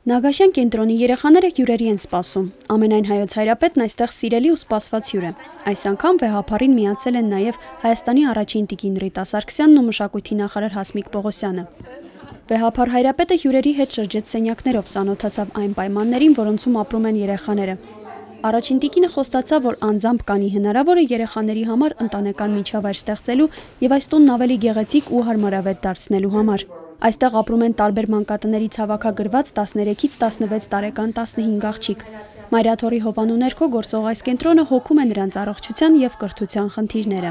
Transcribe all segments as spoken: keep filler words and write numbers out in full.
Նագաշյան կենտրոնի երեխաները հյուրերի են սպասում։ Ամենայն հայոց հայրապետն այստեղ սիրելի ու սպասված հյուր է։ Այս անգամ վեհափառին միացել են նաև Հայաստանի առաջին տիկին Ռիտա Սարգսյանն ու մշակույթի նախարար Հասմիկ Պողոսյանը։ Վեհափառ հայրապետը հյուրերի հետ շրջեց սենյակներով, ծանոթացավ այն պայմաններին, որոնցում ապրում են երեխաները։ Առաջին տիկինը խոստացավ, որ անձամբ կանի հնարավոր է երեխաների համար ընտանեկան միջավայր ստեղծելու եւ այս տունն ավելի գեղեցիկ ու հարմարավետ դարձնելու համար։ Այստեղ ապրում են տարբեր մանկատներից հավաքագրված տասներեքից տասնվեց տարեկան տասնհինգ աղջիկ։ Մայրաթորի հովանու ներքո գործող այս կենտրոնը հոգում է նրանց առողջության եւ կրթության խնդիրները։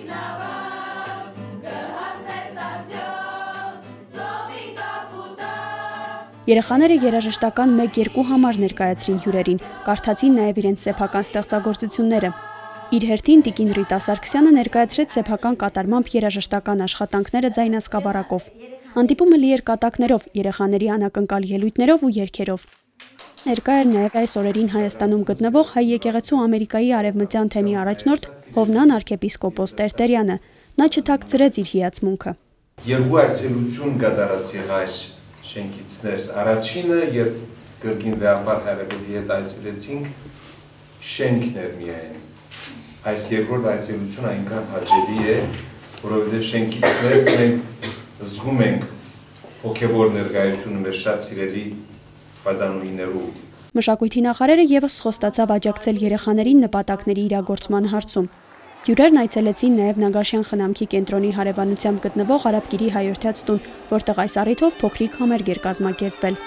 Երեխաները երաժշտական մեկ-երկու համար ներկայացրին հյուրերին, կարդացին նաև իրենց սեփական ստեղծագործությունները։ Իր հերթին տիկին Ռիտա Սարգսյանը ներկայացրեց սեփական կատարմամբ երաժշտական աշխատանքները ձայնասկավառակով։ Հանդիպումը լի էր կատակներով, երեխաների անակնկալ ելույթներով ու երգերով։ Ներկա էր նաև այս օրերին Հայաստանում գտնվող հայ եկեղեցու Ամերիկայի արևմտյան թեմի առաջնորդ Հովնան arczepiskopos Տերտերյանը։ Նա չթաքցրեց իր հիացմունքը։ Երկու այցելություն կատարած եղա այս շենքից ներս։ Առաջինը, երբ կրկին վեհապար հայրապետի հետ այցելեցինք, շենքն էր միայն։ Այս երկրորդ այցելությունը այնքան հաճելի է, որովհետև շենքից ներս մենք զգում ենք հոգևոր ներկայությունը մեր շատ սիրելի պատանուիներու։ Մշակույթի նախարարը եւս խոստացավ աջակցել երեխաներին նպատակների իրագործման հարցում։ Հյուրերն այցելեցին նաև Նագաշյան խնամքի կենտրոնի հարևանությամբ գտնվող Արաբկիրի հայորդյաց տուն, որտեղ այս առիթով փոքրիկ համերգ էր կազմակերպվել։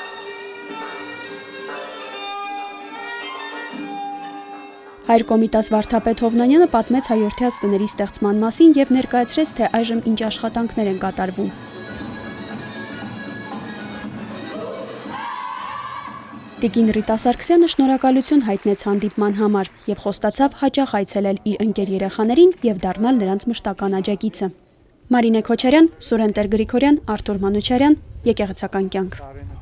Հայր Կոմիտաս վարդապետ Հովնանյանը պատմեց հայորդյաց տների ստեղծման մասին եւ ներկայացրեց, թե այժմ ինչ աշխատանքներ են կատարվում։ Տիկին Ռիտա Սարգսյանը շնորհակալություն հայտնեց հանդիպման համար եւ խոստացավ հաճախ այցելել իր ընկեր երեխաներին եւ դառնալ նրանց մշտական աջակիցը։ Մարինե Քոչարյան, Սուրեն Տեր-Գրիգորյան, Արթուր Մանուչարյան, Եկեղեցական կյանք։